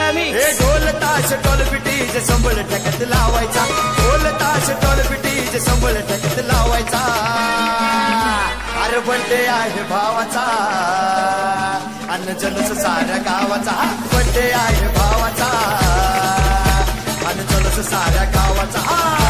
मी हे ढोल ताश ढोल पिटीज संबळ ठेक्यात लावायचा, ढोल ताश ढोल पिटीज संबळ ठेक्यात लावायचा. अरे बड्डे आहे भावाचा अन्न जलस साऱ्या गावाचा, बड्डे आहे भावाचा अन्न जलस साऱ्या गावाचा.